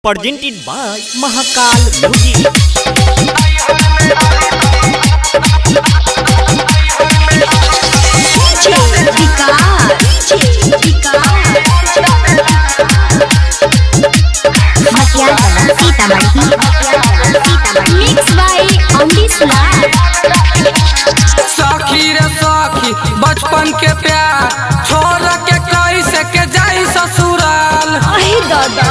presented by Mahakal Music. Mixed by Andy Slab. सखी रे सखी बचपन के प्यार छोड़ के कैसे के जाई ससुराल। दादा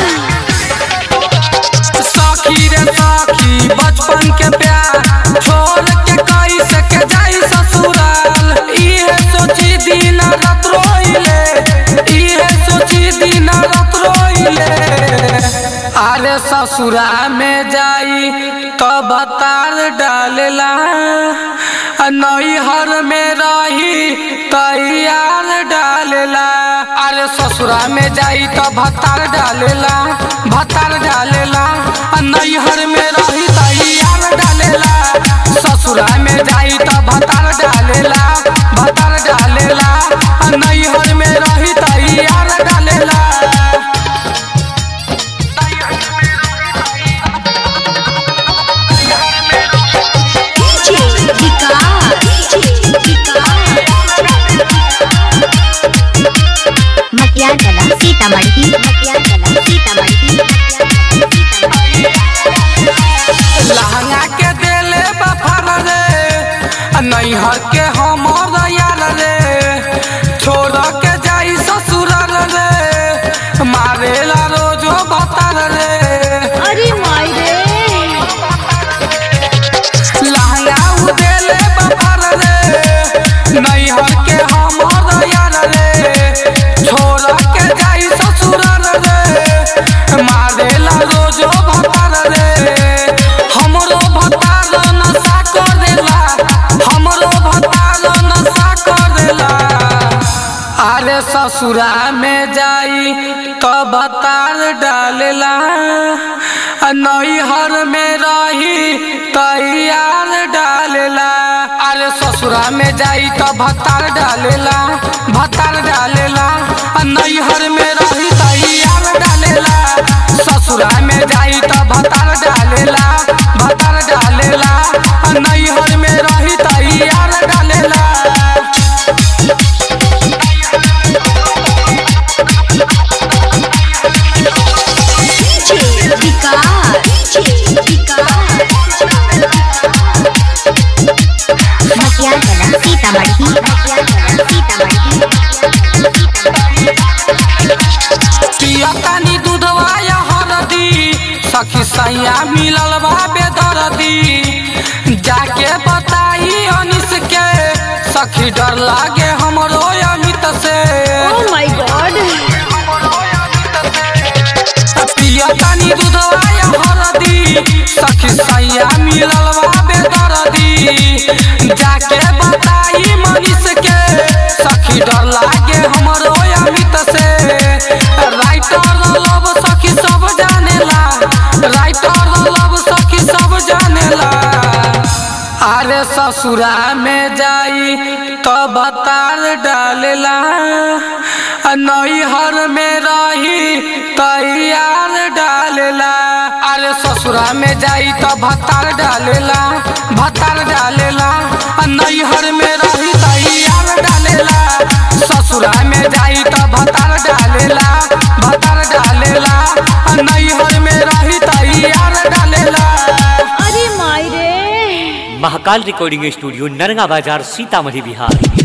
सखी रे सखी बचपन के प्यार छोड़ के कैसे के जाई ससुराल। इहे सोची दिन रात रोइले, इहे सोची दिन रात रोइले। अरे ससुरा में जाई तब तार डालेला, नैहर में रही तैयार डालेला। अरे ससुरा में जाई तो भतार डालेला, भतार डालेला। नैहर में रही तैयार डालेला, ससुरा में जाई तो भतार डालेला, भतार डालेला। नैहर में रही तैयार डालेला। लहंगा के देले बफर रे, नैहर के हमर यार रे। छोड़ के जाई ससुराल रे, मारेला रोजो भतार रे। अरे माई रे लहंगा उ देले बफर रे, नैहर के हमर यार रे। छोड़ के जाई ससुराल रे, मारेला रोजो भतार रे। हमरो भतार नशा कर देला, हमरो भतार नशा कर देला। अरे ससुरा में जाई तो भतार डालेला, नैहर में रही तैयार डालेला। अरे ससुरा में जाई तो भतार डालेला, भतार डालेला। नैहर में रही तैयार डालेला, ससुरा में जाई तो भतार डालेला, भतार डालेला। नैहर में रही तैयार डालेला। पियतानी दूधवा या हरदी, सखी सैया मिलल बा बेदर्दी। जाके बताई अनिस के, सखी डर लागे हमरो अमित से। Oh my God पियतानी दूधवा या हरदी, सखी सैया मिलल बा बेदर्दी। जाके बताई मनीष के, सखी डर लागे हमरो अमित से। राइटर लव सखी सब जानेला, राइटर लव सखी सब जानेला। अरे ससुरा में जाई तो भतार डालेला, नैहर में रही तैयार डालेला। अरे ससुरा में जाई तो भतार डालेला, भतार डालेला। नैहर में रही तैयार डालेला, ससुरा में जाई तो भतार डालेला, भतार डालेला। नैहर में रही तैयार डालेला। अरे माई रे महाकाल रिकॉर्डिंग स्टूडियो नरगा बाजार सीतामढ़ी बिहार।